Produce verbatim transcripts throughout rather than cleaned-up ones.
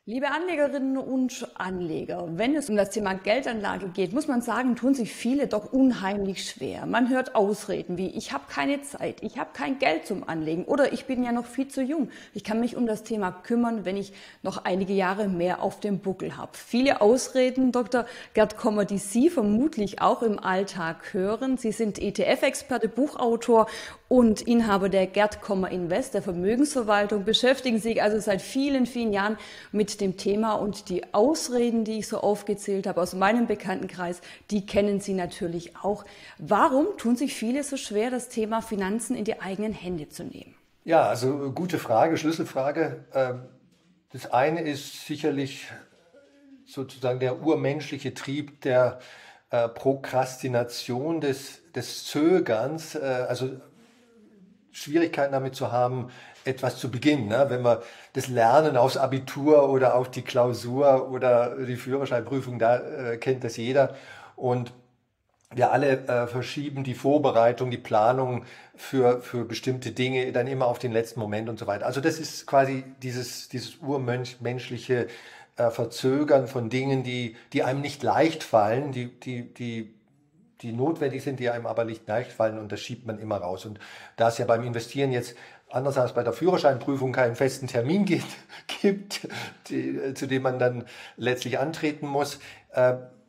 Liebe Anlegerinnen und Anleger, wenn es um das Thema Geldanlage geht, muss man sagen, tun sich viele doch unheimlich schwer. Man hört Ausreden wie, ich habe keine Zeit, ich habe kein Geld zum Anlegen oder ich bin ja noch viel zu jung. Ich kann mich um das Thema kümmern, wenn ich noch einige Jahre mehr auf dem Buckel habe. Viele Ausreden, Doktor Gerd Kommer, die Sie vermutlich auch im Alltag hören. Sie sind E T F-Experte, Buchautor und Inhaber der Gerd Kommer Invest, der Vermögensverwaltung, beschäftigen sich also seit vielen, vielen Jahren mit dem Thema, und die Ausreden, die ich so aufgezählt habe aus meinem Bekanntenkreis, die kennen Sie natürlich auch. Warum tun sich viele so schwer, das Thema Finanzen in die eigenen Hände zu nehmen? Ja, also gute Frage, Schlüsselfrage. Ähm, Das eine ist sicherlich sozusagen der urmenschliche Trieb der äh, Prokrastination, des, des Zögerns, äh, also Schwierigkeiten damit zu haben, etwas zu beginnen. Ne? Wenn wir das Lernen aufs Abitur oder auf die Klausur oder die Führerscheinprüfung, da äh, kennt das jeder. Und wir alle äh, verschieben die Vorbereitung, die Planung für, für bestimmte Dinge dann immer auf den letzten Moment und so weiter. Also das ist quasi dieses, dieses urmenschliche äh, Verzögern von Dingen, die, die einem nicht leicht fallen, die, die, die die notwendig sind, die einem aber nicht leicht fallen, und das schiebt man immer raus. Und da es ja beim Investieren jetzt anders als bei der Führerscheinprüfung keinen festen Termin gibt, gibt die, zu dem man dann letztlich antreten muss, äh,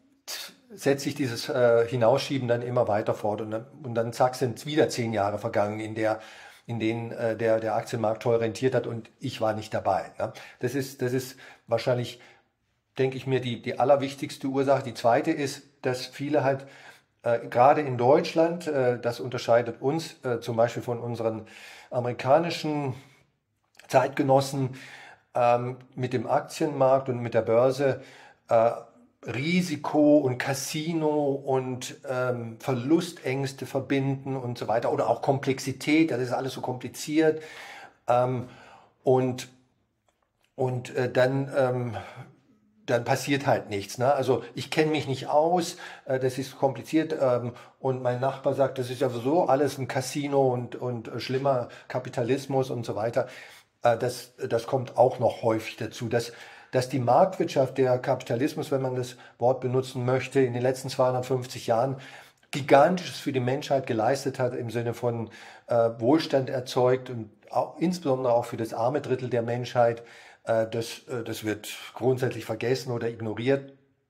setzt sich dieses äh, Hinausschieben dann immer weiter fort, und dann, und dann zack, sind wieder zehn Jahre vergangen, in der in denen äh, der, der Aktienmarkt toll rentiert hat und ich war nicht dabei. Ne? Das ist, das ist wahrscheinlich, denke ich mir, die, die allerwichtigste Ursache. Die zweite ist, dass viele halt äh, gerade in Deutschland, äh, das unterscheidet uns äh, zum Beispiel von unseren amerikanischen Zeitgenossen, ähm, mit dem Aktienmarkt und mit der Börse äh, Risiko und Casino und ähm, Verlustängste verbinden und so weiter, oder auch Komplexität, das ist alles so kompliziert, ähm, und, und äh, dann ähm, dann passiert halt nichts. Ne? Also ich kenne mich nicht aus, äh, das ist kompliziert, ähm, und mein Nachbar sagt, das ist ja so alles ein Casino und, und äh, schlimmer Kapitalismus und so weiter. Äh, das, das kommt auch noch häufig dazu, dass, dass die Marktwirtschaft, der Kapitalismus, wenn man das Wort benutzen möchte, in den letzten zweihundertfünfzig Jahren Gigantisches für die Menschheit geleistet hat, im Sinne von äh, Wohlstand erzeugt, und auch, insbesondere auch für das arme Drittel der Menschheit. Äh, das, äh, das wird grundsätzlich vergessen oder ignoriert.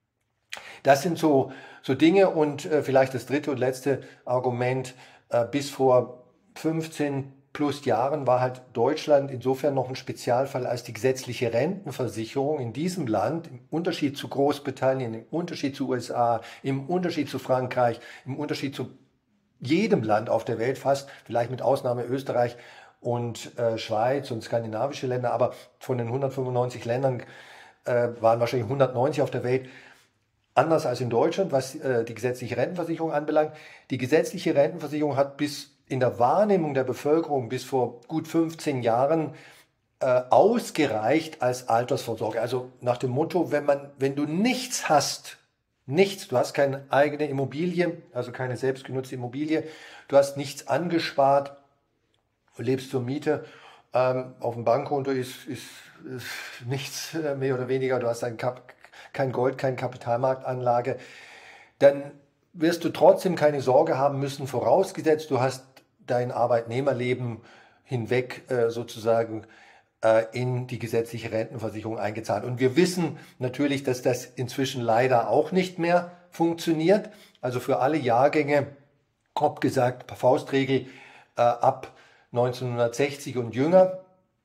Das sind so, so Dinge, und äh, vielleicht das dritte und letzte Argument, äh, bis vor fünfzehn plus Jahren war halt Deutschland insofern noch ein Spezialfall, als die gesetzliche Rentenversicherung in diesem Land, im Unterschied zu Großbritannien, im Unterschied zu U S A, im Unterschied zu Frankreich, im Unterschied zu jedem Land auf der Welt fast, vielleicht mit Ausnahme Österreich und äh, Schweiz und skandinavische Länder, aber von den hundertfünfundneunzig Ländern äh, waren wahrscheinlich hundertneunzig auf der Welt, anders als in Deutschland, was äh, die gesetzliche Rentenversicherung anbelangt. Die gesetzliche Rentenversicherung hat bis in der Wahrnehmung der Bevölkerung bis vor gut fünfzehn Jahren äh, ausgereicht als Altersvorsorge. Also nach dem Motto, wenn man, wenn du nichts hast, nichts, du hast keine eigene Immobilie, also keine selbstgenutzte Immobilie, du hast nichts angespart, du lebst zur Miete, ähm, auf dem Bankkonto ist, ist, ist nichts äh, mehr oder weniger, du hast ein Kap kein Gold, keine Kapitalmarktanlage, dann wirst du trotzdem keine Sorge haben müssen, vorausgesetzt, du hast dein Arbeitnehmerleben hinweg äh, sozusagen äh, in die gesetzliche Rentenversicherung eingezahlt. Und wir wissen natürlich, dass das inzwischen leider auch nicht mehr funktioniert. Also für alle Jahrgänge, grob gesagt, per Faustregel, äh, ab neunzehnhundertsechzig und jünger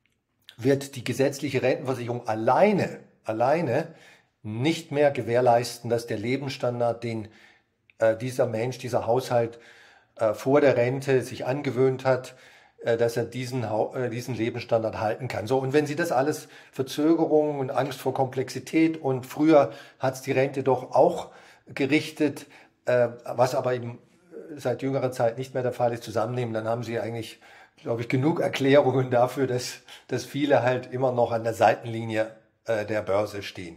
wird die gesetzliche Rentenversicherung alleine, alleine nicht mehr gewährleisten, dass der Lebensstandard, den äh, dieser Mensch, dieser Haushalt äh, vor der Rente sich angewöhnt hat, äh, dass er diesen, äh, diesen Lebensstandard halten kann. So, und wenn Sie das alles, Verzögerungen und Angst vor Komplexität, und früher hat es die Rente doch auch gerichtet, äh, was aber eben seit jüngerer Zeit nicht mehr der Fall ist, zusammennehmen, dann haben Sie eigentlich, glaube ich, genug Erklärungen dafür, dass, dass viele halt immer noch an der Seitenlinie äh, der Börse stehen.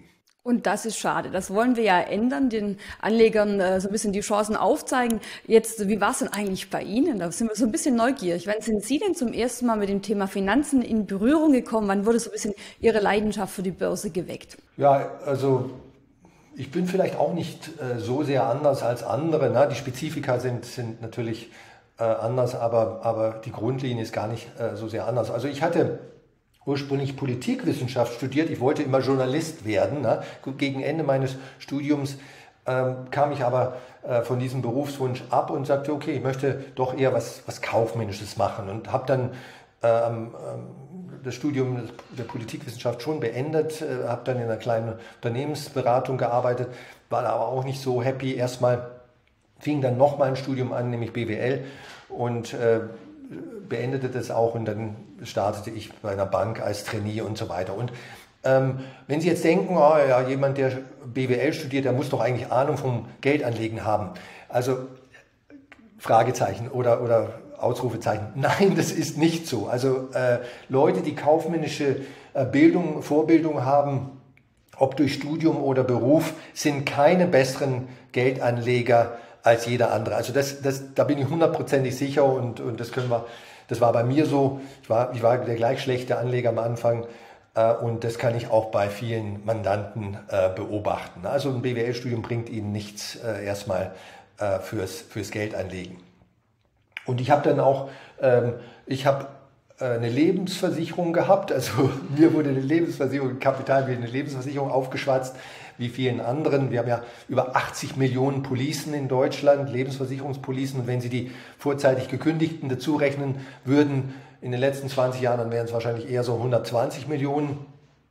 Und das ist schade. Das wollen wir ja ändern, den Anlegern äh, so ein bisschen die Chancen aufzeigen. Jetzt, wie war es denn eigentlich bei Ihnen? Da sind wir so ein bisschen neugierig. Wann sind Sie denn zum ersten Mal mit dem Thema Finanzen in Berührung gekommen? Wann wurde so ein bisschen Ihre Leidenschaft für die Börse geweckt? Ja, also ich bin vielleicht auch nicht äh, so sehr anders als andere. Ne? Die Spezifika sind, sind natürlich äh, anders, aber, aber die Grundlinie ist gar nicht äh, so sehr anders. Also ich hatte ursprünglich Politikwissenschaft studiert. Ich wollte immer Journalist werden. Ne? Gegen Ende meines Studiums ähm, kam ich aber äh, von diesem Berufswunsch ab und sagte, okay, ich möchte doch eher was, was Kaufmännisches machen und habe dann ähm, das Studium der Politikwissenschaft schon beendet, äh, habe dann in einer kleinen Unternehmensberatung gearbeitet, war da aber auch nicht so happy. Erstmal fing dann nochmal ein Studium an, nämlich B W L und äh, beendete das auch und dann startete ich bei einer Bank als Trainee und so weiter. Und ähm, wenn Sie jetzt denken, oh, ja, jemand, der B W L studiert, der muss doch eigentlich Ahnung vom Geldanlegen haben. Also Fragezeichen oder, oder Ausrufezeichen. Nein, das ist nicht so. Also äh, Leute, die kaufmännische äh, Bildung, Vorbildung haben, ob durch Studium oder Beruf, sind keine besseren Geldanleger als jeder andere. Also das, das, da bin ich hundertprozentig sicher und, und das können wir, das war bei mir so. Ich war, ich war der gleich schlechte Anleger am Anfang äh, und das kann ich auch bei vielen Mandanten äh, beobachten. Also ein B W L-Studium bringt Ihnen nichts äh, erstmal äh, fürs, fürs Geldanlegen. Und ich habe dann auch, ähm, ich habe äh, eine Lebensversicherung gehabt, also mir wurde eine Lebensversicherung, Kapital wie eine Lebensversicherung aufgeschwatzt, wie vielen anderen. Wir haben ja über achtzig Millionen Policen in Deutschland, Lebensversicherungspolicen. Und wenn Sie die vorzeitig gekündigten dazu rechnen würden, in den letzten zwanzig Jahren, dann wären es wahrscheinlich eher so hundertzwanzig Millionen.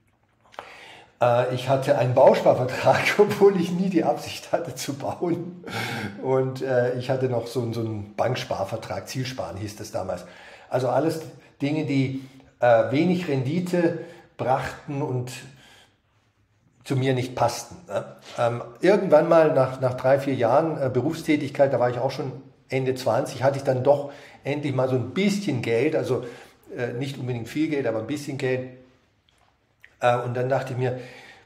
Äh, ich hatte einen Bausparvertrag, obwohl ich nie die Absicht hatte zu bauen. Und äh, ich hatte noch so, so einen Banksparvertrag, Zielsparen hieß das damals. Also alles Dinge, die äh, wenig Rendite brachten und zu mir nicht passten. Ne? Ähm, irgendwann mal nach, nach drei, vier Jahren äh, Berufstätigkeit, da war ich auch schon Ende zwanzig, hatte ich dann doch endlich mal so ein bisschen Geld, also äh, nicht unbedingt viel Geld, aber ein bisschen Geld. Äh, und dann dachte ich mir,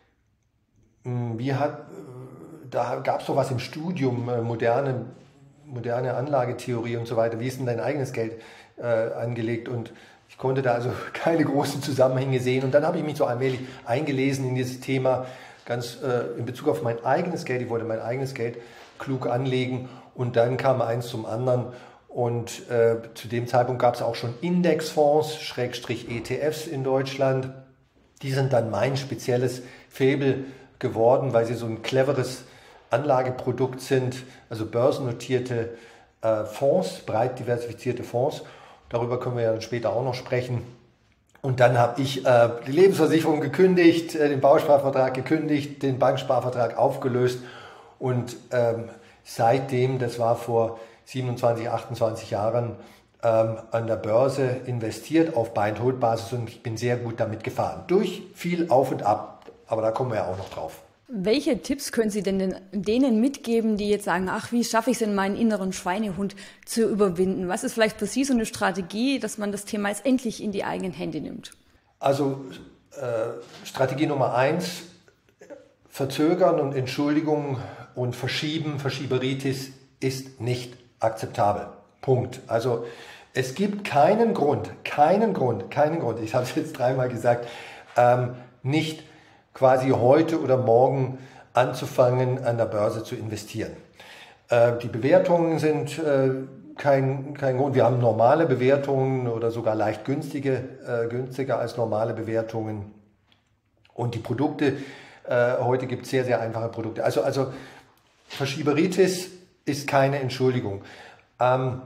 mh, wie hat, äh, da gab es doch was im Studium, äh, moderne, moderne Anlagetheorie und so weiter. Wie ist denn dein eigenes Geld äh, angelegt? Und ich konnte da also keine großen Zusammenhänge sehen. Und dann habe ich mich so allmählich eingelesen in dieses Thema, ganz äh, in Bezug auf mein eigenes Geld. Ich wollte mein eigenes Geld klug anlegen. Und dann kam eins zum anderen. Und äh, zu dem Zeitpunkt gab es auch schon Indexfonds, Schrägstrich E T Fs in Deutschland. Die sind dann mein spezielles Faible geworden, weil sie so ein cleveres Anlageprodukt sind, also börsennotierte äh, Fonds, breit diversifizierte Fonds. Darüber können wir ja dann später auch noch sprechen. Und dann habe ich äh, die Lebensversicherung gekündigt, äh, den Bausparvertrag gekündigt, den Banksparvertrag aufgelöst. Und ähm, seitdem, das war vor siebenundzwanzig, achtundzwanzig Jahren, ähm, an der Börse investiert auf Buy-and-Hold-Basis und ich bin sehr gut damit gefahren. Durch viel Auf und Ab, aber da kommen wir ja auch noch drauf. Welche Tipps können Sie denn denen mitgeben, die jetzt sagen, ach, wie schaffe ich es denn, meinen inneren Schweinehund zu überwinden? Was ist vielleicht für Sie so eine Strategie, dass man das Thema jetzt endlich in die eigenen Hände nimmt? Also äh, Strategie Nummer eins, Verzögern und Entschuldigung und Verschieben, Verschieberitis ist nicht akzeptabel. Punkt. Also es gibt keinen Grund, keinen Grund, keinen Grund, ich habe es jetzt dreimal gesagt, ähm, nicht quasi heute oder morgen anzufangen, an der Börse zu investieren. Äh, die Bewertungen sind äh, kein, kein Grund. Wir haben normale Bewertungen oder sogar leicht günstige, äh, günstiger als normale Bewertungen. Und die Produkte, äh, heute gibt es sehr, sehr einfache Produkte. Also, also Verschieberitis ist keine Entschuldigung. Ähm,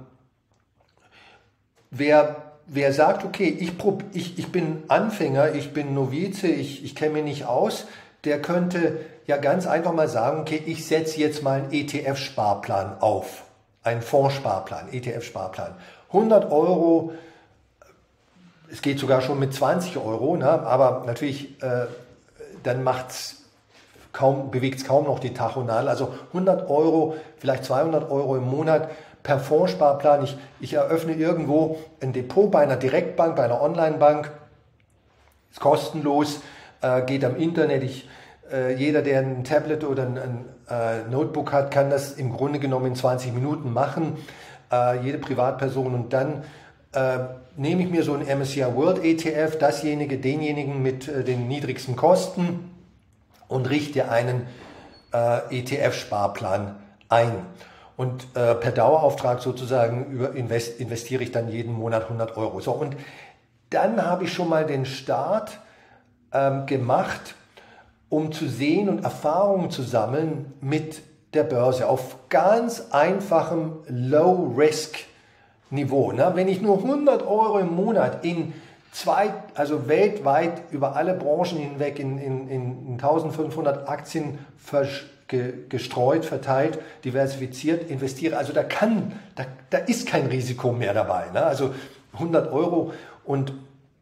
wer Wer sagt, okay, ich, prob, ich, ich bin Anfänger, ich bin Novize, ich, ich kenne mich nicht aus, der könnte ja ganz einfach mal sagen, okay, ich setze jetzt mal einen E T F-Sparplan auf, einen Fondssparplan, E T F-Sparplan. hundert Euro, es geht sogar schon mit zwanzig Euro, ne? Aber natürlich, äh, dann macht's kaum, bewegt es kaum noch die Tachonal, also hundert Euro, vielleicht zweihundert Euro im Monat, per Fondssparplan, ich, ich eröffne irgendwo ein Depot bei einer Direktbank, bei einer Online-Bank, ist kostenlos, äh, geht am Internet, ich äh, jeder, der ein Tablet oder ein, ein äh, Notebook hat, kann das im Grunde genommen in zwanzig Minuten machen, äh, jede Privatperson. Und dann äh, nehme ich mir so einen M S C I World E T F, dasjenige, denjenigen mit äh, den niedrigsten Kosten, und richte einen äh, E T F-Sparplan ein. Und äh, per Dauerauftrag sozusagen über invest, investiere ich dann jeden Monat hundert Euro. So, und dann habe ich schon mal den Start ähm, gemacht, um zu sehen und Erfahrungen zu sammeln mit der Börse auf ganz einfachem Low-Risk-Niveau. Ne? Wenn ich nur hundert Euro im Monat in zwei, also weltweit über alle Branchen hinweg in, in, in eintausendfünfhundert Aktien versch gestreut, verteilt, diversifiziert investiere. Also da kann, da, da ist kein Risiko mehr dabei. Ne? Also hundert Euro und,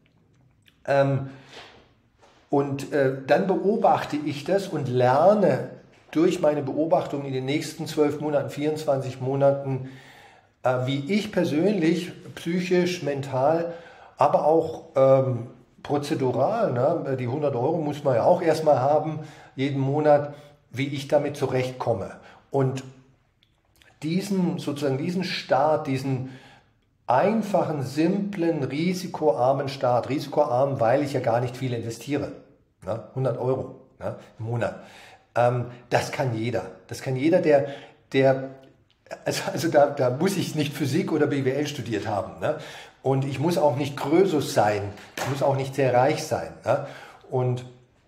ähm, und äh, dann beobachte ich das und lerne durch meine Beobachtung in den nächsten zwölf Monaten, vierundzwanzig Monaten, äh, wie ich persönlich, psychisch, mental, aber auch ähm, prozedural, ne? Die hundert Euro muss man ja auch erstmal haben, jeden Monat, wie ich damit zurechtkomme. Und diesen, sozusagen diesen Start, diesen einfachen, simplen, risikoarmen Start, risikoarm, weil ich ja gar nicht viel investiere, ne? hundert Euro, ne? Im Monat, ähm, das kann jeder. Das kann jeder, der, der also, also da, da muss ich nicht Physik oder B W L studiert haben, ne? Und ich muss auch nicht Krösus sein, ich muss auch nicht sehr reich sein, ne? Und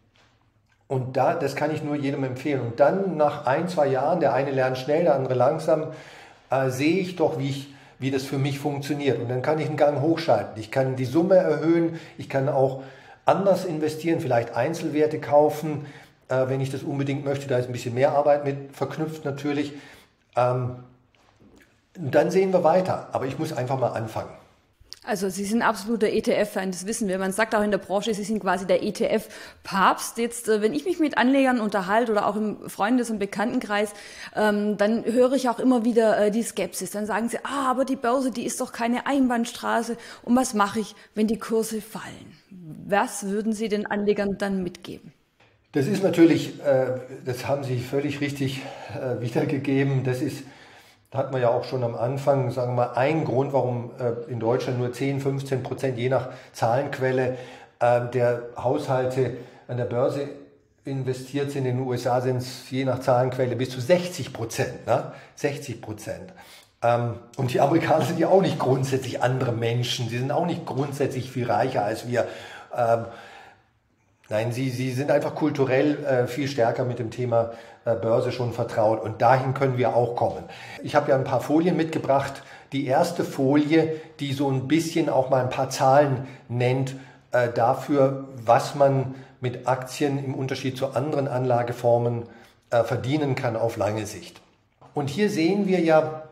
Und da, das kann ich nur jedem empfehlen. Und dann nach ein, zwei Jahren, der eine lernt schnell, der andere langsam, äh, sehe ich doch, wie, ich, wie das für mich funktioniert. Und dann kann ich einen Gang hochschalten. Ich kann die Summe erhöhen, ich kann auch anders investieren, vielleicht Einzelwerte kaufen, äh, wenn ich das unbedingt möchte. Da ist ein bisschen mehr Arbeit mit verknüpft natürlich. Ähm, dann sehen wir weiter. Aber ich muss einfach mal anfangen. Also Sie sind absoluter E T F-Fan, das wissen wir. Man sagt auch in der Branche, Sie sind quasi der E T F-Papst. Jetzt, wenn ich mich mit Anlegern unterhalte oder auch im Freundes- und Bekanntenkreis, ähm, dann höre ich auch immer wieder äh, die Skepsis. Dann sagen sie, ah, aber die Börse, die ist doch keine Einbahnstraße. Und was mache ich, wenn die Kurse fallen? Was würden Sie den Anlegern dann mitgeben? Das ist natürlich, äh, das haben Sie völlig richtig äh, wiedergegeben. Das ist Da hat man ja auch schon am Anfang, sagen wir mal, einen Grund, warum äh, in Deutschland nur zehn, fünfzehn Prozent, je nach Zahlenquelle, äh, der Haushalte an der Börse investiert sind. In den U S A sind es je nach Zahlenquelle bis zu sechzig Prozent. Ne? sechzig Prozent. Ähm, und die Amerikaner sind ja auch nicht grundsätzlich andere Menschen. Sie sind auch nicht grundsätzlich viel reicher als wir. Ähm, Nein, sie, sie sind einfach kulturell äh, viel stärker mit dem Thema äh, Börse schon vertraut und dahin können wir auch kommen. Ich habe ja ein paar Folien mitgebracht. Die erste Folie, die so ein bisschen auch mal ein paar Zahlen nennt äh, dafür, was man mit Aktien im Unterschied zu anderen Anlageformen äh, verdienen kann auf lange Sicht. Und hier sehen wir ja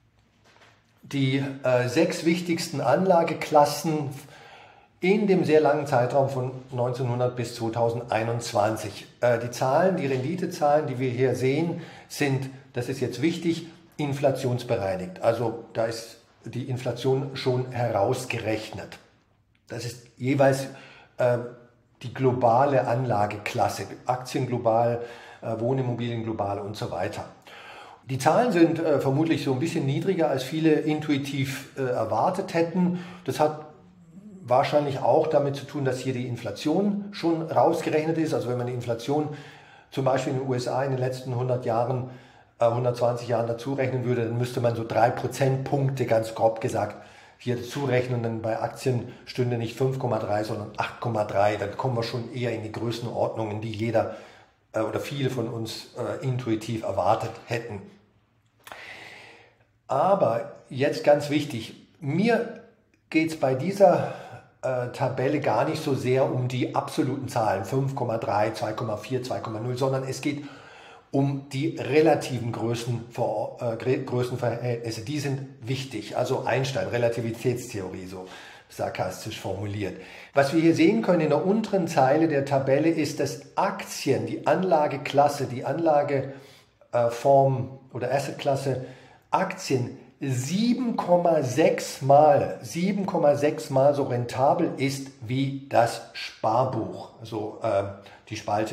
die äh, sechs wichtigsten Anlageklassen in dem sehr langen Zeitraum von neunzehnhundert bis zweitausendeinundzwanzig. Äh, die Zahlen, die Renditezahlen, die wir hier sehen, sind, das ist jetzt wichtig, inflationsbereinigt. Also da ist die Inflation schon herausgerechnet. Das ist jeweils äh, die globale Anlageklasse, Aktien global, äh, Wohnimmobilien global und so weiter. Die Zahlen sind äh, vermutlich so ein bisschen niedriger, als viele intuitiv äh, erwartet hätten. Das hat wahrscheinlich auch damit zu tun, dass hier die Inflation schon rausgerechnet ist. Also wenn man die Inflation zum Beispiel in den U S A in den letzten hundert Jahren, äh, hundertzwanzig Jahren dazu rechnen würde, dann müsste man so drei Prozentpunkte, ganz grob gesagt, hier dazu rechnen. Dann bei Aktien stünde nicht fünf Komma drei, sondern acht Komma drei. Dann kommen wir schon eher in die Größenordnungen, die jeder äh, oder viele von uns äh, intuitiv erwartet hätten. Aber jetzt ganz wichtig, mir geht es bei dieser Tabelle gar nicht so sehr um die absoluten Zahlen, fünf Komma drei, zwei Komma vier, zwei Komma null, sondern es geht um die relativen Größen, äh, Größenverhältnisse. Die sind wichtig, also Einstein, Relativitätstheorie, so sarkastisch formuliert. Was wir hier sehen können in der unteren Zeile der Tabelle ist, dass Aktien, die Anlageklasse, die Anlageform oder Assetklasse Aktien sieben Komma sechs Mal, sieben Komma sechs Mal so rentabel ist wie das Sparbuch, also äh, die Spalte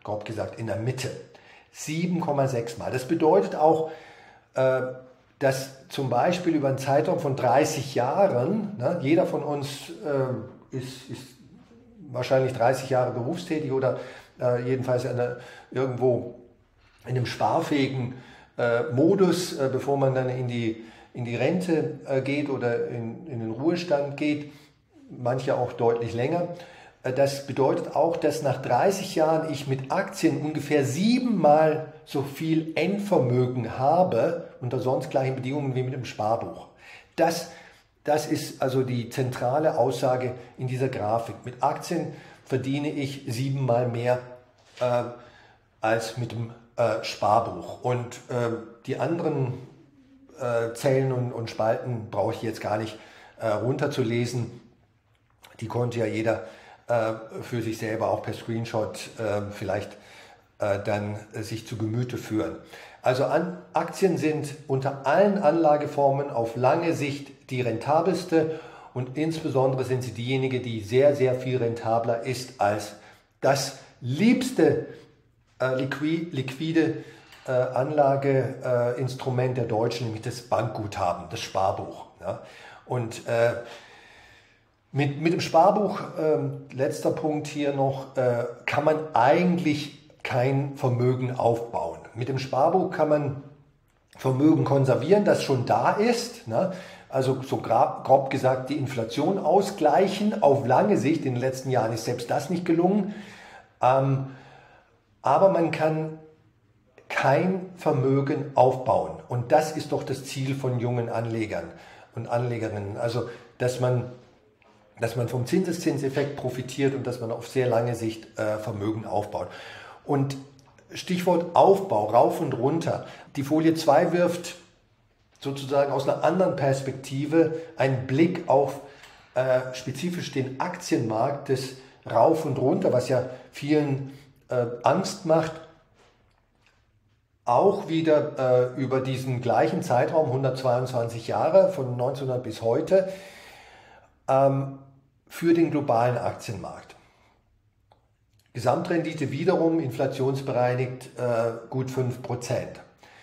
grob gesagt in der Mitte. sieben Komma sechs Mal. Das bedeutet auch, äh, dass zum Beispiel über einen Zeitraum von dreißig Jahren, ne, jeder von uns äh, ist, ist wahrscheinlich dreißig Jahre berufstätig oder äh, jedenfalls eine, irgendwo in einem sparfähigen äh, Modus, äh, bevor man dann in die, in die Rente äh, geht oder in, in den Ruhestand geht, manche auch deutlich länger. Äh, das bedeutet auch, dass nach dreißig Jahren ich mit Aktien ungefähr siebenmal so viel Endvermögen habe, unter sonst gleichen Bedingungen wie mit dem Sparbuch. Das, das ist also die zentrale Aussage in dieser Grafik. Mit Aktien verdiene ich siebenmal mehr äh, als mit dem äh, Sparbuch. Und äh, die anderen äh, Zellen und, und Spalten brauche ich jetzt gar nicht äh, runterzulesen. Die konnte ja jeder äh, für sich selber auch per Screenshot äh, vielleicht äh, dann äh, sich zu Gemüte führen. Also an, Aktien sind unter allen Anlageformen auf lange Sicht die rentabelste und insbesondere sind sie diejenige, die sehr, sehr viel rentabler ist als das liebste äh, liqui, liquide äh, Anlageinstrument äh, der Deutschen, nämlich das Bankguthaben, das Sparbuch. Ja? Und äh, mit, mit dem Sparbuch, äh, letzter Punkt hier noch, äh, kann man eigentlich kein Vermögen aufbauen. Mit dem Sparbuch kann man Vermögen konservieren, das schon da ist, ne? Also so grob, grob gesagt die Inflation ausgleichen. Auf lange Sicht, in den letzten Jahren ist selbst das nicht gelungen. Ähm, aber man kann kein Vermögen aufbauen. Und das ist doch das Ziel von jungen Anlegern und Anlegerinnen. Also dass man, dass man vom Zinseszinseffekt profitiert und dass man auf sehr lange Sicht äh, Vermögen aufbaut. Und Stichwort Aufbau, rauf und runter. Die Folie zwei wirft sozusagen aus einer anderen Perspektive einen Blick auf äh, spezifisch den Aktienmarkt des Rauf und Runter, was ja vielen äh, Angst macht. Auch wieder äh, über diesen gleichen Zeitraum, hundertzweiundzwanzig Jahre, von neunzehnhundert bis heute, ähm, für den globalen Aktienmarkt. Gesamtrendite wiederum inflationsbereinigt äh, gut fünf Prozent.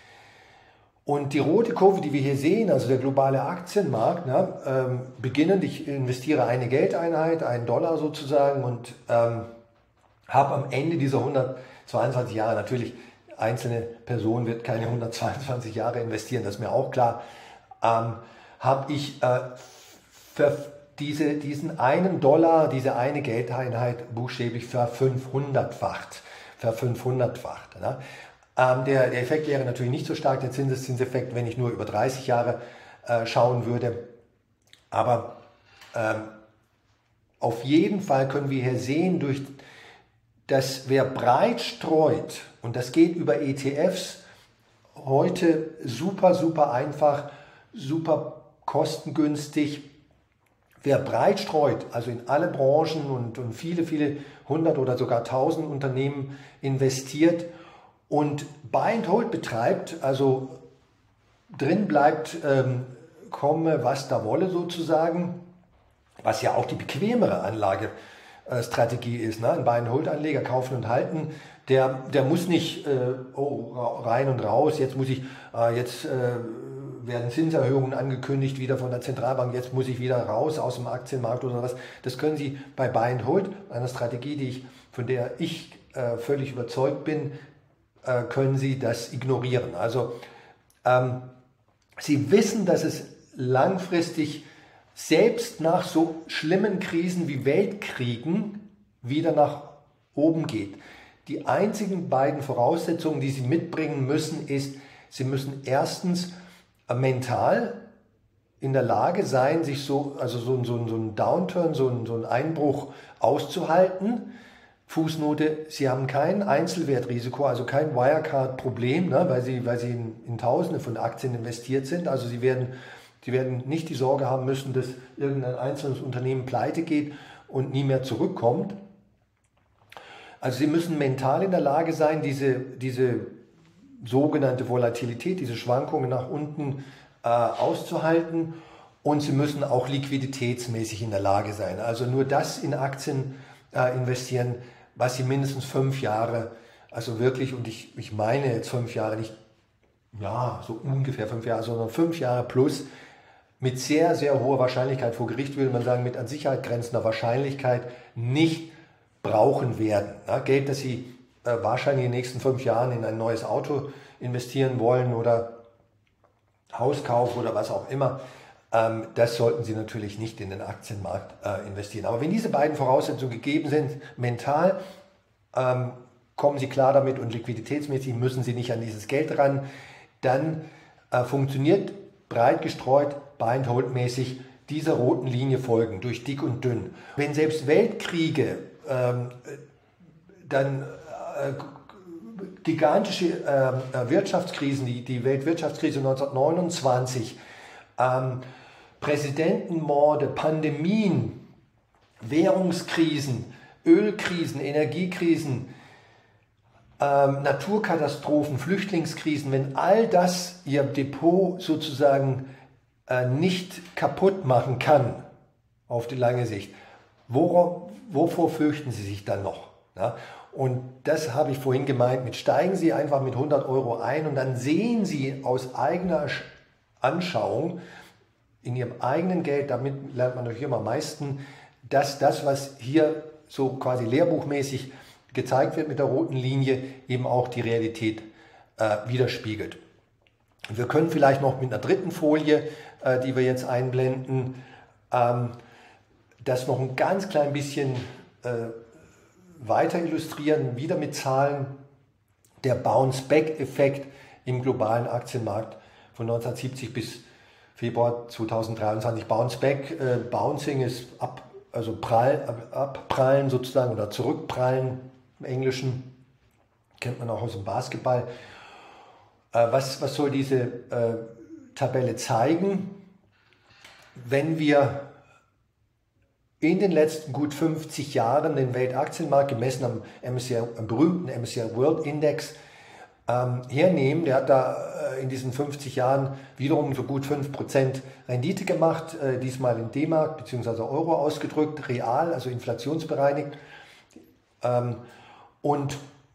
Und die rote Kurve, die wir hier sehen, also der globale Aktienmarkt, ne, ähm, beginnend, ich investiere eine Geldeinheit, einen Dollar sozusagen und ähm, habe am Ende dieser hundertzweiundzwanzig Jahre, natürlich einzelne Person wird keine hundertzweiundzwanzig Jahre investieren, das ist mir auch klar, ähm, habe ich äh, für diese, diesen einen Dollar, diese eine Geldeinheit buchstäblich verfünfhundertfacht. verfünfhundertfacht ne? ähm, der, der Effekt wäre natürlich nicht so stark, der Zinseszinseffekt, wenn ich nur über dreißig Jahre äh, schauen würde. Aber ähm, auf jeden Fall können wir hier sehen, durch dass wer breit streut, und das geht über E T Fs, heute super, super einfach, super kostengünstig. Wer breit streut, also in alle Branchen und, und viele, viele hundert oder sogar tausend Unternehmen investiert und Buy and Hold betreibt, also drin bleibt, ähm, komme was da wolle sozusagen, was ja auch die bequemere Anlagestrategie ist. Ne? Ein Buy and Hold Anleger kaufen und halten, der, der muss nicht äh, oh, rein und raus, jetzt muss ich, äh, jetzt äh, werden Zinserhöhungen angekündigt wieder von der Zentralbank, jetzt muss ich wieder raus aus dem Aktienmarkt oder was. Das können Sie bei Buy and Hold, einer Strategie, die ich, von der ich äh, völlig überzeugt bin, äh, können Sie das ignorieren. Also ähm, Sie wissen, dass es langfristig selbst nach so schlimmen Krisen wie Weltkriegen wieder nach oben geht. Die einzigen beiden Voraussetzungen, die Sie mitbringen müssen, ist, Sie müssen erstens mental in der Lage sein, sich so, also so, so, so einen Downturn, so einen, so einen Einbruch auszuhalten. Fußnote, Sie haben kein Einzelwertrisiko, also kein Wirecard-Problem, ne, weil Sie, weil Sie in, in Tausende von Aktien investiert sind. Also Sie werden, Sie werden nicht die Sorge haben müssen, dass irgendein einzelnes Unternehmen pleite geht und nie mehr zurückkommt. Also Sie müssen mental in der Lage sein, diese, diese sogenannte Volatilität, diese Schwankungen nach unten äh, auszuhalten, und Sie müssen auch liquiditätsmäßig in der Lage sein. Also nur das in Aktien äh, investieren, was Sie mindestens fünf Jahre also wirklich, und ich, ich meine jetzt fünf Jahre, nicht, ja, so ungefähr fünf Jahre, sondern fünf Jahre plus, mit sehr, sehr hoher Wahrscheinlichkeit, vor Gericht würde man sagen, mit an Sicherheit grenzender Wahrscheinlichkeit nicht brauchen werden. Ja, Geld, das Sie äh, wahrscheinlich in den nächsten fünf Jahren in ein neues Auto investieren wollen oder Hauskauf oder was auch immer, ähm, das sollten Sie natürlich nicht in den Aktienmarkt äh, investieren. Aber wenn diese beiden Voraussetzungen gegeben sind, mental, ähm, kommen Sie klar damit und liquiditätsmäßig müssen Sie nicht an dieses Geld ran, dann äh, funktioniert breit gestreut, Buy and Hold mäßig dieser roten Linie folgen, durch dick und dünn. Wenn selbst Weltkriege ähm, dann äh, gigantische äh, Wirtschaftskrisen, die, die Weltwirtschaftskrise neunzehnhundertneunundzwanzig, ähm, Präsidentenmorde, Pandemien, Währungskrisen, Ölkrisen, Energiekrisen, ähm, Naturkatastrophen, Flüchtlingskrisen, wenn all das Ihr Depot sozusagen äh, nicht kaputt machen kann auf die lange Sicht, wora, wovor fürchten Sie sich dann noch? Ja? Und das habe ich vorhin gemeint, mit steigen Sie einfach mit hundert Euro ein und dann sehen Sie aus eigener Anschauung in Ihrem eigenen Geld, damit lernt man natürlich immer am meisten, dass das, was hier so quasi lehrbuchmäßig gezeigt wird mit der roten Linie, eben auch die Realität äh, widerspiegelt. Und wir können vielleicht noch mit einer dritten Folie, äh, die wir jetzt einblenden, ähm, das noch ein ganz klein bisschen äh, weiter illustrieren, wieder mit Zahlen. Der Bounce-Back-Effekt im globalen Aktienmarkt von neunzehnhundertsiebzig bis Februar zweitausenddreiundzwanzig. Bounce-Back, äh, Bouncing ist ab, also prall, ab, abprallen sozusagen oder zurückprallen im Englischen, kennt man auch aus dem Basketball. Äh, was, was soll diese äh, Tabelle zeigen? Wenn wir in den letzten gut fünfzig Jahren den Weltaktienmarkt gemessen am, M S C I, am berühmten M S C I World Index ähm, hernehmen, der hat da äh, in diesen fünfzig Jahren wiederum so gut fünf Prozent Rendite gemacht, äh, diesmal in D-Mark bzw. Euro ausgedrückt, real, also inflationsbereinigt. Ähm, und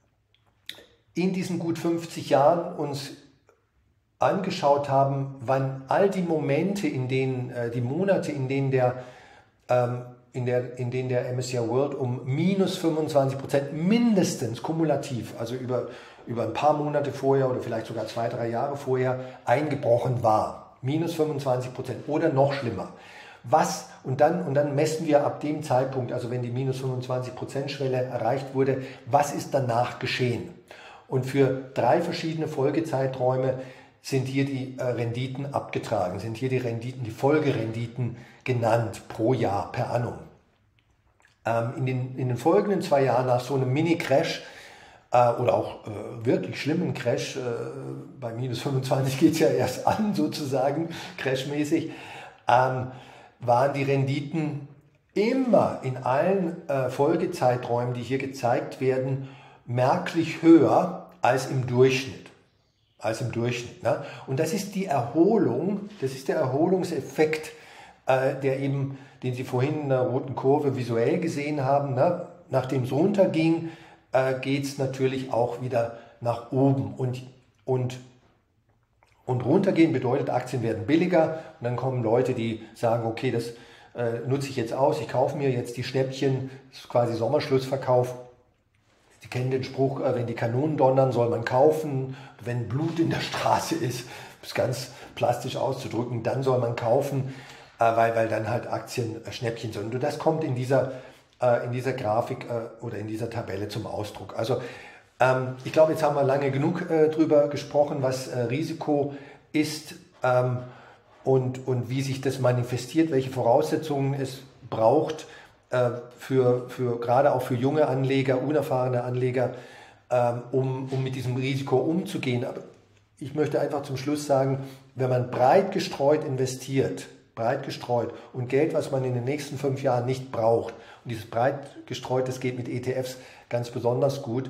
in diesen gut fünfzig Jahren uns angeschaut haben, wann all die Momente, in denen, äh, die Monate, in denen der ähm, In, der, in denen der M S C I World um minus fünfundzwanzig Prozent mindestens kumulativ, also über, über ein paar Monate vorher oder vielleicht sogar zwei, drei Jahre vorher eingebrochen war. Minus fünfundzwanzig Prozent oder noch schlimmer. Was, und dann, und dann messen wir ab dem Zeitpunkt, also wenn die minus fünfundzwanzig Prozent Schwelle erreicht wurde, was ist danach geschehen? Und für drei verschiedene Folgezeiträume sind hier die Renditen abgetragen, sind hier die Renditen, die Folgerenditen genannt pro Jahr, per annum. Ähm, in, den, in den folgenden zwei Jahren nach so einem Mini-Crash äh, oder auch äh, wirklich schlimmen Crash, äh, bei minus fünfundzwanzig geht es ja erst an sozusagen, crashmäßig, ähm, waren die Renditen immer in allen äh, Folgezeiträumen, die hier gezeigt werden, merklich höher als im Durchschnitt. als im Durchschnitt. Ne? Und das ist die Erholung, das ist der Erholungseffekt, äh, der eben, den Sie vorhin in der roten Kurve visuell gesehen haben. Ne? Nachdem es runterging, äh, geht es natürlich auch wieder nach oben. Und, und, und runtergehen bedeutet, Aktien werden billiger und dann kommen Leute, die sagen, okay, das äh, nutze ich jetzt aus, ich kaufe mir jetzt die Schnäppchen, das ist quasi Sommerschlussverkauf. Sie kennen den Spruch, wenn die Kanonen donnern, soll man kaufen. Wenn Blut in der Straße ist, um es ganz plastisch auszudrücken, dann soll man kaufen, weil, weil dann halt Aktien Schnäppchen sind. Und das kommt in dieser, in dieser Grafik oder in dieser Tabelle zum Ausdruck. Also ich glaube, jetzt haben wir lange genug drüber gesprochen, was Risiko ist und, und wie sich das manifestiert, welche Voraussetzungen es braucht, Für, für, gerade auch für junge Anleger, unerfahrene Anleger, ähm, um, um mit diesem Risiko umzugehen. Aber ich möchte einfach zum Schluss sagen, wenn man breit gestreut investiert, breit gestreut und Geld, was man in den nächsten fünf Jahren nicht braucht, und dieses breit gestreut, das geht mit E T Fs ganz besonders gut,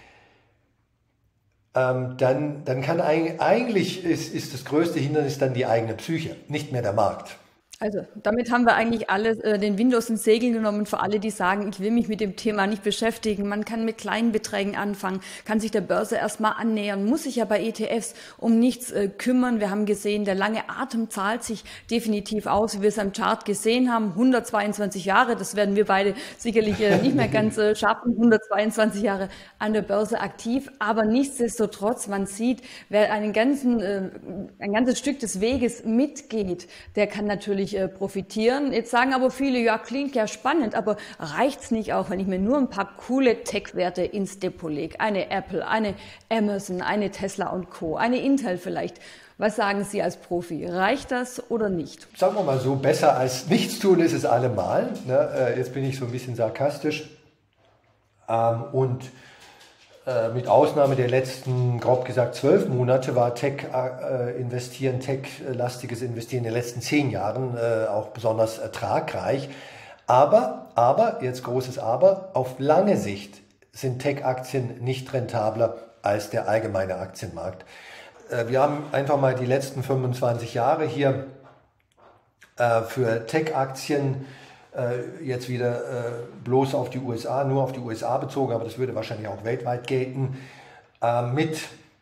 ähm, dann, dann kann eigentlich, eigentlich ist, ist das größte Hindernis dann die eigene Psyche, nicht mehr der Markt. Also, damit haben wir eigentlich alle äh, den Wind aus den Segeln genommen für alle, die sagen, ich will mich mit dem Thema nicht beschäftigen. Man kann mit kleinen Beträgen anfangen, kann sich der Börse erstmal annähern, muss sich ja bei E T Fs um nichts äh, kümmern. Wir haben gesehen, der lange Atem zahlt sich definitiv aus, wie wir es am Chart gesehen haben. hundertzweiundzwanzig Jahre, das werden wir beide sicherlich äh, nicht mehr ganz äh, schaffen, hundertzweiundzwanzig Jahre an der Börse aktiv. Aber nichtsdestotrotz, man sieht, wer einen ganzen, äh, ein ganzes Stück des Weges mitgeht, der kann natürlich äh, profitieren. Jetzt sagen aber viele, ja, klingt ja spannend, aber reicht's nicht auch, wenn ich mir nur ein paar coole Tech-Werte ins Depot lege? Eine Apple, eine Amazon, eine Tesla und Co., eine Intel vielleicht. Was sagen Sie als Profi? Reicht das oder nicht? Sagen wir mal so, besser als nichts tun ist es allemal. Ne? Äh, Jetzt bin ich so ein bisschen sarkastisch. Ähm, Und äh, mit Ausnahme der letzten, grob gesagt, zwölf Monate war Tech-Investieren, Tech-lastiges Investieren in den letzten zehn Jahren äh, auch besonders ertragreich. Aber, aber, jetzt großes Aber, auf lange Sicht sind Tech-Aktien nicht rentabler als der allgemeine Aktienmarkt. Äh, Wir haben einfach mal die letzten fünfundzwanzig Jahre hier äh, für Tech-Aktien äh, jetzt wieder äh, bloß auf die U S A, nur auf die U S A bezogen, aber das würde wahrscheinlich auch weltweit gelten, äh, mit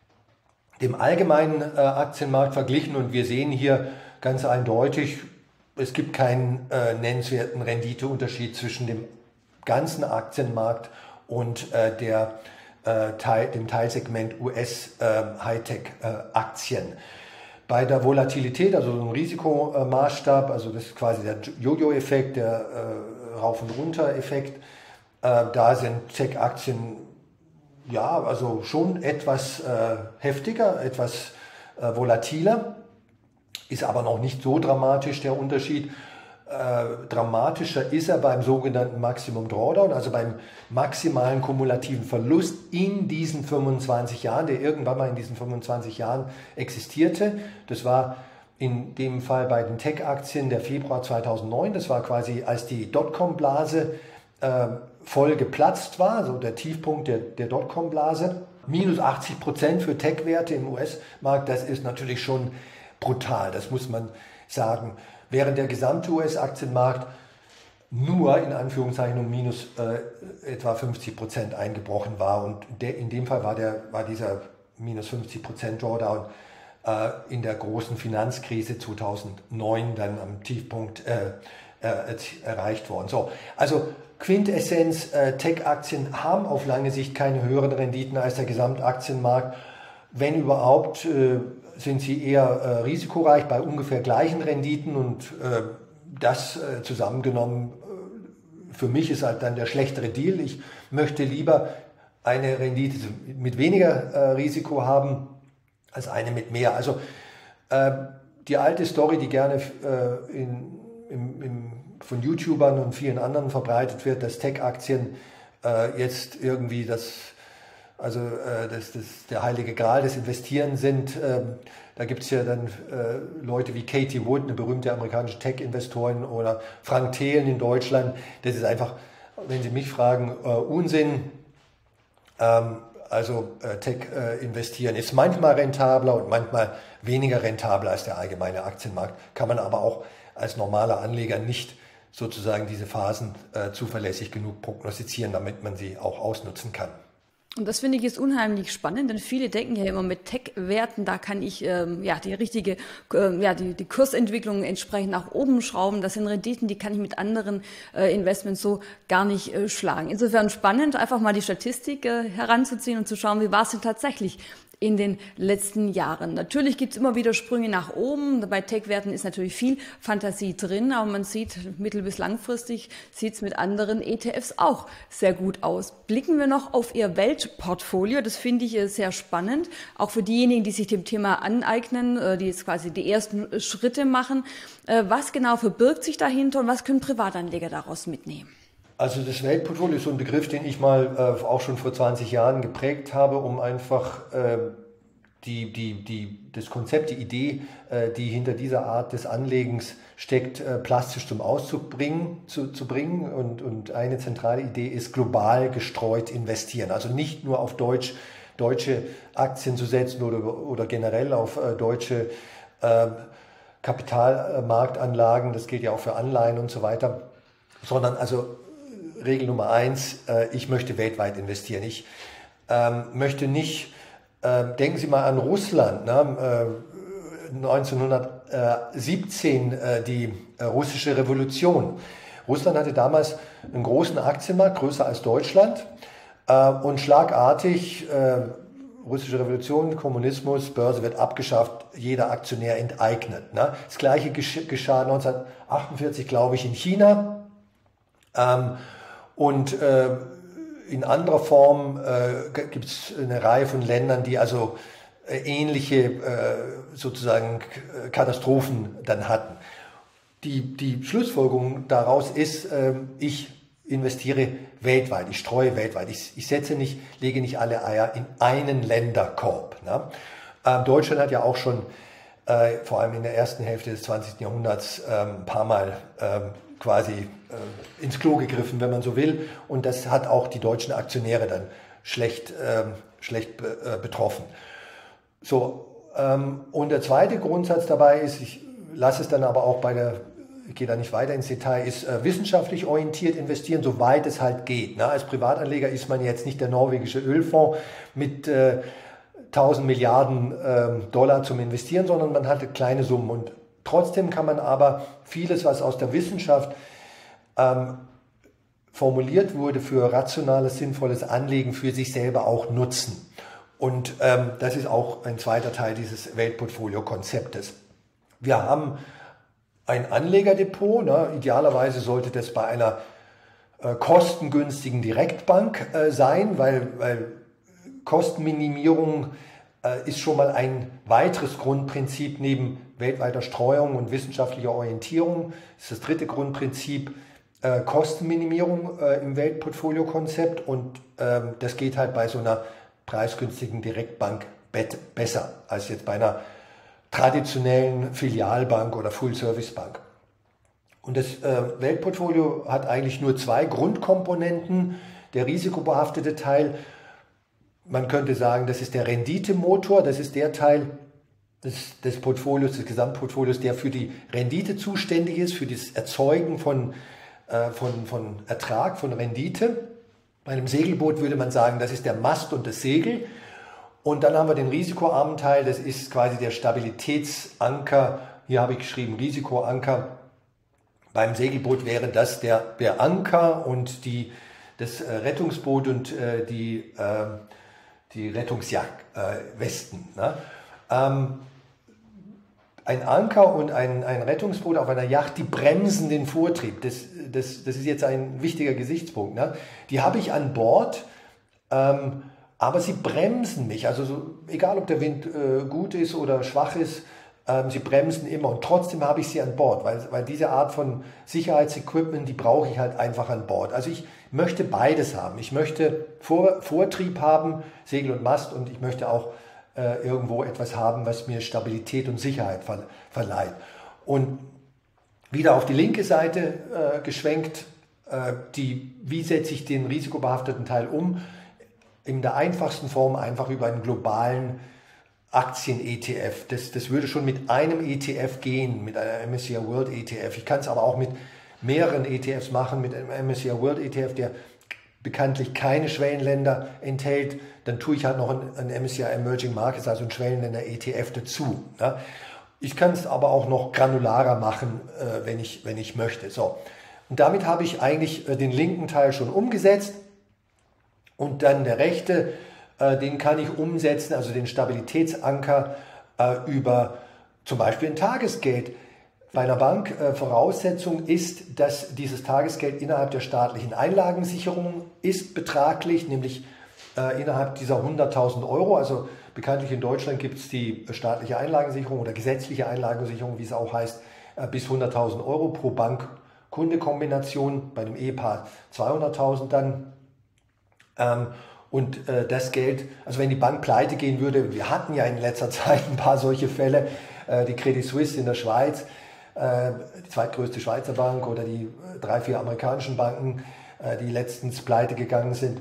dem allgemeinen äh, Aktienmarkt verglichen. Und wir sehen hier ganz eindeutig, es gibt keinen äh, nennenswerten Renditeunterschied zwischen dem ganzen Aktienmarkt und äh, der, äh, Teil, dem Teilsegment U S-Hightech-Aktien. Bei der Volatilität, also so ein Risikomaßstab, also das ist quasi der Jojo-Effekt, der äh, Rauf- und Runter-Effekt, äh, da sind Tech-Aktien ja also schon etwas äh, heftiger, etwas äh, volatiler, ist aber noch nicht so dramatisch der Unterschied. Äh, dramatischer ist er beim sogenannten Maximum Drawdown, also beim maximalen kumulativen Verlust in diesen fünfundzwanzig Jahren, der irgendwann mal in diesen fünfundzwanzig Jahren existierte. Das war in dem Fall bei den Tech-Aktien der Februar zweitausendneun. Das war quasi, als die Dotcom-Blase äh, voll geplatzt war, so der Tiefpunkt der, der Dotcom-Blase. Minus achtzig Prozent für Tech-Werte im U S-Markt, das ist natürlich schon brutal, das muss man sagen. Während der gesamte U S-Aktienmarkt nur in Anführungszeichen um minus äh, etwa fünfzig Prozent eingebrochen war. Und der, in dem Fall war, der, war dieser minus fünfzig Prozent Drawdown äh, in der großen Finanzkrise zweitausendneun dann am Tiefpunkt äh, äh, erreicht worden. So, also Quintessenz, äh, Tech-Aktien haben auf lange Sicht keine höheren Renditen als der Gesamtaktienmarkt. Wenn überhaupt, äh, sind sie eher äh, risikoreich bei ungefähr gleichen Renditen, und äh, das äh, zusammengenommen äh, für mich ist halt dann der schlechtere Deal. Ich möchte lieber eine Rendite mit weniger äh, Risiko haben als eine mit mehr. Also äh, die alte Story, die gerne äh, in, im, im, von YouTubern und vielen anderen verbreitet wird, dass Tech-Aktien äh, jetzt irgendwie das Also äh, das, das, der heilige Gral des Investierens sind. Ähm, da gibt es ja dann äh, Leute wie Katie Wood, eine berühmte amerikanische Tech-Investorin, oder Frank Thelen in Deutschland. Das ist einfach, wenn Sie mich fragen, äh, Unsinn. Ähm, also äh, Tech äh, investieren ist manchmal rentabler und manchmal weniger rentabler als der allgemeine Aktienmarkt. Kann man aber auch als normaler Anleger nicht sozusagen diese Phasen äh, zuverlässig genug prognostizieren, damit man sie auch ausnutzen kann. Und das finde ich jetzt unheimlich spannend, denn viele denken ja immer, mit Tech-Werten, da kann ich ähm, ja die richtige, äh, ja die, die Kursentwicklung entsprechend nach oben schrauben. Das sind Renditen, die kann ich mit anderen äh, Investments so gar nicht äh, schlagen. Insofern spannend, einfach mal die Statistik äh, heranzuziehen und zu schauen, wie war es denn tatsächlich in den letzten Jahren. Natürlich gibt es immer wieder Sprünge nach oben. Bei Tech-Werten ist natürlich viel Fantasie drin, aber man sieht, mittel- bis langfristig sieht es mit anderen E T Fs auch sehr gut aus. Blicken wir noch auf Ihr Weltportfolio. Das finde ich sehr spannend, auch für diejenigen, die sich dem Thema aneignen, die jetzt quasi die ersten Schritte machen. Was genau verbirgt sich dahinter und was können Privatanleger daraus mitnehmen? Also das Weltportfolio ist so ein Begriff, den ich mal äh, auch schon vor zwanzig Jahren geprägt habe, um einfach äh, die, die, die, das Konzept, die Idee, äh, die hinter dieser Art des Anlegens steckt, äh, plastisch zum Ausdruck bringen, zu, zu bringen. Und, und eine zentrale Idee ist global gestreut investieren. Also nicht nur auf Deutsch, deutsche Aktien zu setzen oder, oder generell auf äh, deutsche äh, Kapitalmarktanlagen, das gilt ja auch für Anleihen und so weiter, sondern also Regel Nummer eins, äh, ich möchte weltweit investieren. Ich ähm, möchte nicht, äh, denken Sie mal an Russland, ne? äh, neunzehnhundertsiebzehn äh, die äh, russische Revolution. Russland hatte damals einen großen Aktienmarkt, größer als Deutschland, äh, und schlagartig äh, russische Revolution, Kommunismus, Börse wird abgeschafft, jeder Aktionär enteignet. Ne? Das gleiche geschah neunzehnhundertachtundvierzig, glaube ich, in China. Ähm, und äh, in anderer Form äh, gibt es eine Reihe von Ländern, die also äh, ähnliche äh, sozusagen Katastrophen dann hatten. Die, die Schlussfolgerung daraus ist, äh, ich investiere weltweit, ich streue weltweit. Ich, ich setze nicht, lege nicht alle Eier in einen Länderkorb. Ne? Ähm, Deutschland hat ja auch schon äh, vor allem in der ersten Hälfte des zwanzigsten Jahrhunderts ähm, ein paar Mal ähm, quasi äh, ins Klo gegriffen, wenn man so will. Und das hat auch die deutschen Aktionäre dann schlecht, ähm, schlecht be, äh, betroffen. So, ähm, und der zweite Grundsatz dabei ist, ich lasse es dann aber auch bei der, ich gehe da nicht weiter ins Detail, ist äh, wissenschaftlich orientiert investieren, soweit es halt geht. Ne? Als Privatanleger ist man jetzt nicht der norwegische Ölfonds mit äh, tausend Milliarden äh, Dollar zum Investieren, sondern man hatte kleine Summen. Und trotzdem kann man aber vieles, was aus der Wissenschaft ähm, formuliert wurde, für rationales, sinnvolles Anlegen für sich selber auch nutzen. Und ähm, das ist auch ein zweiter Teil dieses Weltportfolio-Konzeptes. Wir haben ein Anlegerdepot, ne? Idealerweise sollte das bei einer äh, kostengünstigen Direktbank äh, sein, weil, weil Kostenminimierung äh, ist schon mal ein weiteres Grundprinzip neben weltweiter Streuung und wissenschaftlicher Orientierung. Das ist das dritte Grundprinzip, äh, Kostenminimierung äh, im Weltportfolio-Konzept, und ähm, das geht halt bei so einer preisgünstigen Direktbank bet- besser als jetzt bei einer traditionellen Filialbank oder Full-Service-Bank. Und das äh, Weltportfolio hat eigentlich nur zwei Grundkomponenten. Der risikobehaftete Teil, man könnte sagen, das ist der Renditemotor, das ist der Teil des, des Portfolios, des Gesamtportfolios, der für die Rendite zuständig ist, für das Erzeugen von, äh, von, von Ertrag, von Rendite. Bei einem Segelboot würde man sagen, das ist der Mast und das Segel. Und dann haben wir den risikoarmen Teil, das ist quasi der Stabilitätsanker. Hier habe ich geschrieben Risikoanker. Beim Segelboot wäre das der, der Anker und die, das Rettungsboot und äh, die, äh, die Rettungswesten. Ne? Ähm, ein Anker und ein, ein Rettungsboot auf einer Yacht, die bremsen den Vortrieb. Das, das, das ist jetzt ein wichtiger Gesichtspunkt. Ne? Die habe ich an Bord. Ähm, Aber sie bremsen mich, also so, egal ob der Wind äh, gut ist oder schwach ist, ähm, sie bremsen immer, und trotzdem habe ich sie an Bord, weil, weil diese Art von Sicherheitsequipment, die brauche ich halt einfach an Bord. Also ich möchte beides haben. Ich möchte Vor, Vortrieb haben, Segel und Mast, und ich möchte auch äh, irgendwo etwas haben, was mir Stabilität und Sicherheit ver, verleiht. Und wieder auf die linke Seite äh, geschwenkt, äh, die, wie setze ich den risikobehafteten Teil um? In der einfachsten Form einfach über einen globalen Aktien-E T F. Das, das würde schon mit einem E T F gehen, mit einer M S C I World E T F. Ich kann es aber auch mit mehreren E T Fs machen, mit einem M S C I World E T F, der bekanntlich keine Schwellenländer enthält. Dann tue ich halt noch einen, einen M S C I Emerging Markets, also einen Schwellenländer-E T F dazu. Ne? Ich kann es aber auch noch granularer machen, äh, wenn ich, wenn ich möchte. So. Und damit habe ich eigentlich äh, den linken Teil schon umgesetzt. Und dann der rechte, äh, den kann ich umsetzen, also den Stabilitätsanker äh, über zum Beispiel ein Tagesgeld. Bei einer Bank äh, Voraussetzung ist, dass dieses Tagesgeld innerhalb der staatlichen Einlagensicherung ist betraglich, nämlich äh, innerhalb dieser hunderttausend Euro. Also bekanntlich in Deutschland gibt es die staatliche Einlagensicherung oder gesetzliche Einlagensicherung, wie es auch heißt, äh, bis hunderttausend Euro pro Bank-Kunde-Kombination, bei dem Ehepaar zweihunderttausend dann. Ähm, und äh, das Geld, also wenn die Bank pleite gehen würde, wir hatten ja in letzter Zeit ein paar solche Fälle, äh, die Credit Suisse in der Schweiz, äh, die zweitgrößte Schweizer Bank, oder die äh, drei, vier amerikanischen Banken, äh, die letztens pleite gegangen sind,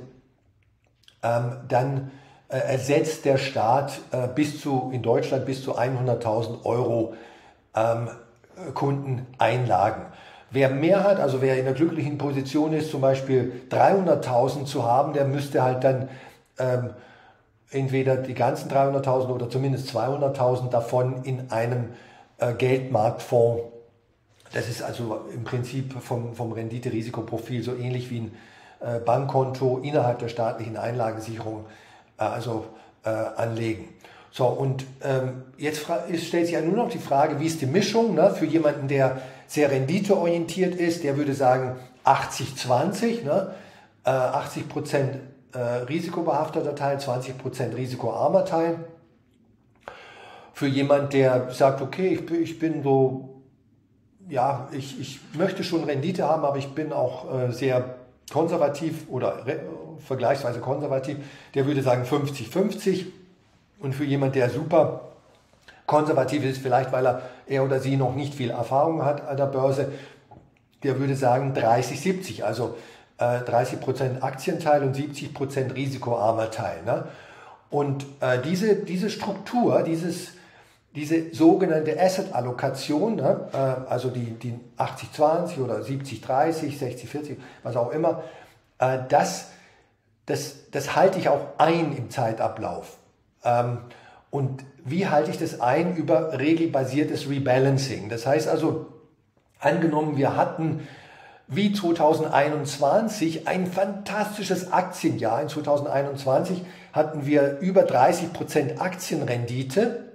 ähm, dann äh, ersetzt der Staat äh, bis zu, in Deutschland bis zu hunderttausend Euro ähm, Kunden Einlagen. Wer mehr hat, also wer in der glücklichen Position ist, zum Beispiel dreihunderttausend zu haben, der müsste halt dann ähm, entweder die ganzen dreihunderttausend oder zumindest zweihunderttausend davon in einem äh, Geldmarktfonds. Das ist also im Prinzip vom, vom Rendite-Risikoprofil so ähnlich wie ein äh, Bankkonto innerhalb der staatlichen Einlagensicherung äh, also äh, anlegen. So, und ähm, jetzt ist, stellt sich ja nur noch die Frage, wie ist die Mischung, ne? Für jemanden, der sehr renditeorientiert ist, der würde sagen achtzig zwanzig, ne? äh, achtzig Prozent äh, risikobehafteter Teil, zwanzig Prozent risikoarmer Teil. Für jemanden, der sagt, okay, ich, ich bin so, ja, ich, ich möchte schon Rendite haben, aber ich bin auch äh, sehr konservativ oder re, vergleichsweise konservativ, der würde sagen fünfzig fünfzig. Und für jemanden, der super konservativ ist, vielleicht weil er, er oder sie noch nicht viel Erfahrung hat an der Börse, der würde sagen dreißig siebzig, also äh, dreißig Prozent Aktienteil und siebzig Prozent risikoarmer Teil. Ne? Und äh, diese, diese Struktur, dieses, diese sogenannte Asset-Allokation, ne? äh, also die, die achtzig zwanzig oder siebzig dreißig, sechzig vierzig, was auch immer, äh, das, das, das halte ich auch ein im Zeitablauf. Ähm, und wie halte ich das ein? Über regelbasiertes Rebalancing. Das heißt also, angenommen, wir hatten wie zweitausendeinundzwanzig ein fantastisches Aktienjahr. In zweitausendeinundzwanzig hatten wir über dreißig Prozent Aktienrendite.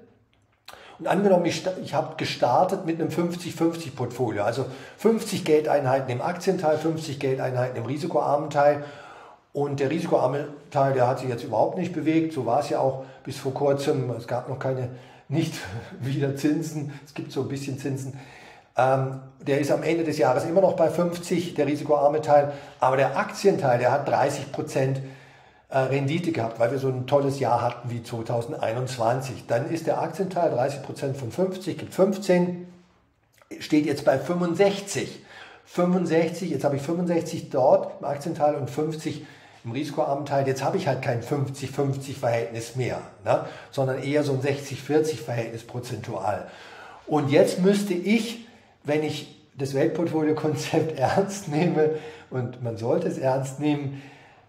Und angenommen, ich, ich habe gestartet mit einem fünfzig fünfzig Portfolio. Also fünfzig Geldeinheiten im Aktienteil, fünfzig Geldeinheiten im risikoarmen Teil. Und der risikoarme Teil, der hat sich jetzt überhaupt nicht bewegt. So war es ja auch bis vor kurzem. Es gab noch keine, nicht wieder Zinsen. Es gibt so ein bisschen Zinsen. Ähm, der ist am Ende des Jahres immer noch bei fünfzig, der risikoarme Teil. Aber der Aktienteil, der hat dreißig Prozent äh, Rendite gehabt, weil wir so ein tolles Jahr hatten wie zweitausendeinundzwanzig. Dann ist der Aktienteil dreißig Prozent von fünfzig, gibt fünfzehn, steht jetzt bei fünfundsechzig. fünfundsechzig, jetzt habe ich fünfundsechzig dort im Aktienteil und fünfzig im risikoarmen Teil. Jetzt habe ich halt kein fünfzig fünfzig Verhältnis mehr, ne? Sondern eher so ein sechzig vierzig Verhältnis prozentual. Und jetzt müsste ich, wenn ich das Weltportfolio-Konzept ernst nehme, und man sollte es ernst nehmen,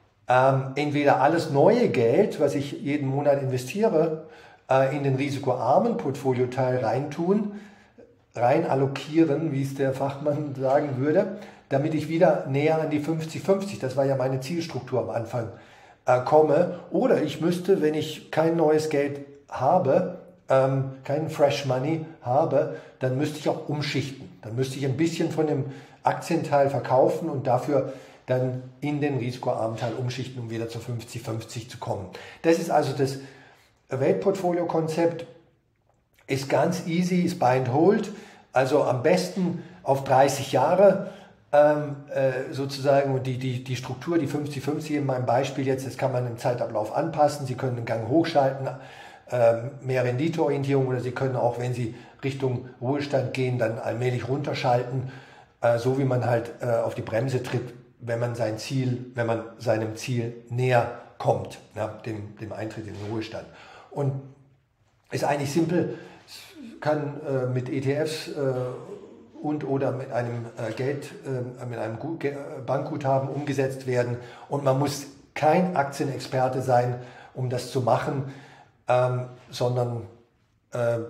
ähm, entweder alles neue Geld, was ich jeden Monat investiere, äh, in den risikoarmen Portfolioteil reintun, rein allokieren, wie es der Fachmann sagen würde, damit ich wieder näher an die fünfzig fünfzig, das war ja meine Zielstruktur am Anfang, äh, komme. Oder ich müsste, wenn ich kein neues Geld habe, ähm, kein Fresh Money habe, dann müsste ich auch umschichten. Dann müsste ich ein bisschen von dem Aktienteil verkaufen und dafür dann in den risikoarmen Teil umschichten, um wieder zu fünfzig fünfzig zu kommen. Das ist also das Weltportfolio-Konzept. Ist ganz easy, ist buy and hold, also am besten auf dreißig Jahre ähm, äh, sozusagen, und die, die, die Struktur, die fünfzig fünfzig in meinem Beispiel jetzt, das kann man im Zeitablauf anpassen. Sie können den Gang hochschalten, äh, mehr Renditeorientierung, oder Sie können auch, wenn Sie Richtung Ruhestand gehen, dann allmählich runterschalten, äh, so wie man halt äh, auf die Bremse tritt, wenn man sein Ziel, wenn man seinem Ziel näher kommt, ja, dem, dem Eintritt in den Ruhestand. Und ist eigentlich simpel. Kann äh, mit E T Fs äh, und oder mit einem äh, Geld, äh, mit einem Gu Ge Bankguthaben umgesetzt werden. Und man muss kein Aktienexperte sein, um das zu machen, ähm, sondern äh,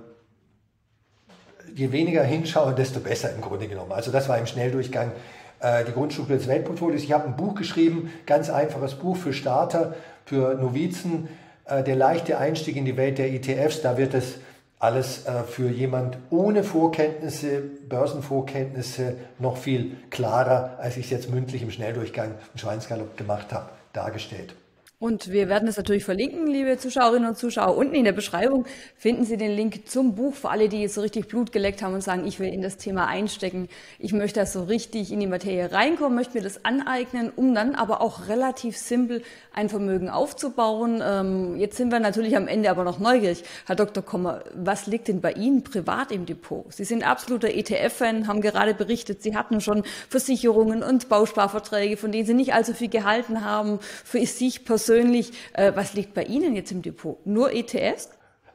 je weniger hinschauen, desto besser im Grunde genommen. Also das war im Schnelldurchgang äh, die Grundstruktur des Weltportfolios. Ich habe ein Buch geschrieben, ganz einfaches Buch für Starter, für Novizen, äh, der leichte Einstieg in die Welt der E T Fs. Da wird es alles äh, für jemand ohne Vorkenntnisse, Börsenvorkenntnisse noch viel klarer, als ich es jetzt mündlich im Schnelldurchgang im Schweinsgalopp gemacht habe, dargestellt. Und wir werden es natürlich verlinken, liebe Zuschauerinnen und Zuschauer. Unten in der Beschreibung finden Sie den Link zum Buch für alle, die jetzt so richtig Blut geleckt haben und sagen, ich will in das Thema einstecken. Ich möchte das so richtig in die Materie reinkommen, möchte mir das aneignen, um dann aber auch relativ simpel ein Vermögen aufzubauen. Ähm, jetzt sind wir natürlich am Ende aber noch neugierig. Herr Doktor Kommer, was liegt denn bei Ihnen privat im Depot? Sie sind absoluter E T F-Fan, haben gerade berichtet, Sie hatten schon Versicherungen und Bausparverträge, von denen Sie nicht allzu viel gehalten haben. Für sich persönlich Persönlich, äh, was liegt bei Ihnen jetzt im Depot? Nur E T Fs?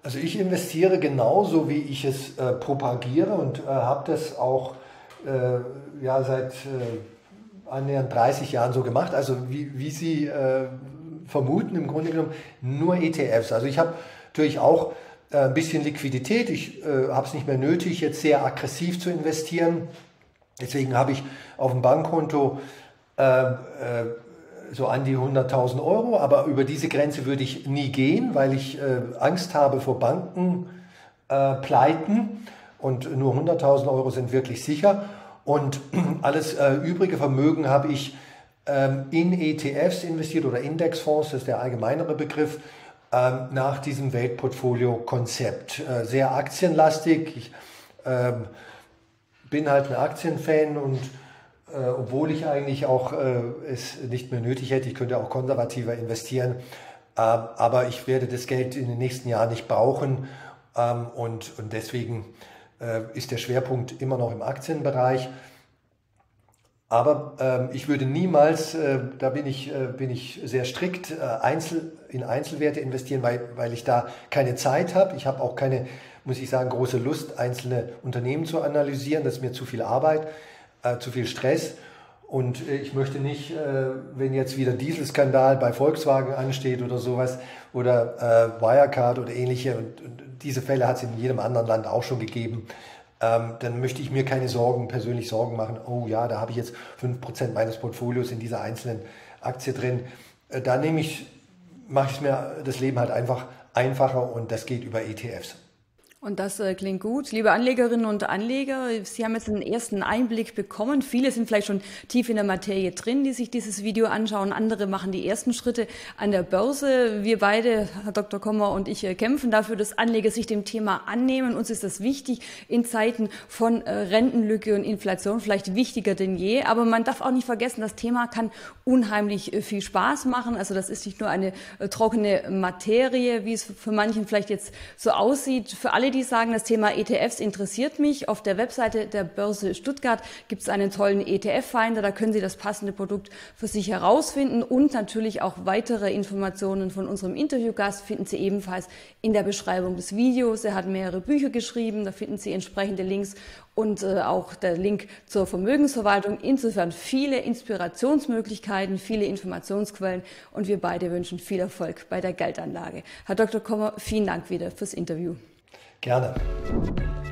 Also ich investiere genauso, wie ich es äh, propagiere und äh, habe das auch äh, ja, seit äh, annähernd dreißig Jahren so gemacht. Also wie, wie Sie äh, vermuten, im Grunde genommen nur E T Fs. Also ich habe natürlich auch äh, ein bisschen Liquidität. Ich äh, habe es nicht mehr nötig, jetzt sehr aggressiv zu investieren. Deswegen habe ich auf dem Bankkonto äh, äh, so an die hunderttausend Euro, aber über diese Grenze würde ich nie gehen, weil ich äh, Angst habe vor Bankenpleiten äh, Pleiten. Und nur hunderttausend Euro sind wirklich sicher. Und alles äh, übrige Vermögen habe ich ähm, in E T Fs investiert oder Indexfonds, das ist der allgemeinere Begriff, ähm, nach diesem Weltportfolio-Konzept. Äh, sehr aktienlastig. Ich ähm, bin halt ein Aktienfan und Äh, obwohl ich eigentlich auch äh, es nicht mehr nötig hätte, ich könnte auch konservativer investieren, äh, aber ich werde das Geld in den nächsten Jahren nicht brauchen ähm, und, und deswegen äh, ist der Schwerpunkt immer noch im Aktienbereich. Aber äh, ich würde niemals, äh, da bin ich, äh, bin ich sehr strikt, äh, Einzel, in Einzelwerte investieren, weil, weil ich da keine Zeit habe. Ich habe auch keine, muss ich sagen, große Lust, einzelne Unternehmen zu analysieren. Das ist mir zu viel Arbeit. Äh, zu viel Stress und äh, ich möchte nicht, äh, wenn jetzt wieder Dieselskandal bei Volkswagen ansteht oder sowas oder äh, Wirecard oder ähnliche und, und diese Fälle hat es in jedem anderen Land auch schon gegeben, ähm, dann möchte ich mir keine Sorgen, persönlich Sorgen machen, oh ja, da habe ich jetzt fünf Prozent meines Portfolios in dieser einzelnen Aktie drin. Äh, da nehme ich, mache ich mir das Leben halt einfach einfacher und das geht über E T Fs. Und das äh, klingt gut. Liebe Anlegerinnen und Anleger, Sie haben jetzt einen ersten Einblick bekommen. Viele sind vielleicht schon tief in der Materie drin, die sich dieses Video anschauen. Andere machen die ersten Schritte an der Börse. Wir beide, Herr Doktor Kommer und ich, äh, kämpfen dafür, dass Anleger sich dem Thema annehmen. Uns ist das wichtig in Zeiten von äh, Rentenlücke und Inflation, vielleicht wichtiger denn je. Aber man darf auch nicht vergessen, das Thema kann unheimlich äh, viel Spaß machen. Also das ist nicht nur eine äh, trockene Materie, wie es für manchen vielleicht jetzt so aussieht. Für alle, die sagen, das Thema E T Fs interessiert mich. Auf der Webseite der Börse Stuttgart gibt es einen tollen E T F-Finder. Da können Sie das passende Produkt für sich herausfinden und natürlich auch weitere Informationen von unserem Interviewgast finden Sie ebenfalls in der Beschreibung des Videos. Er hat mehrere Bücher geschrieben, da finden Sie entsprechende Links und äh, auch der Link zur Vermögensverwaltung. Insofern viele Inspirationsmöglichkeiten, viele Informationsquellen und wir beide wünschen viel Erfolg bei der Geldanlage. Herr Doktor Kommer, vielen Dank wieder fürs Interview. Gerne.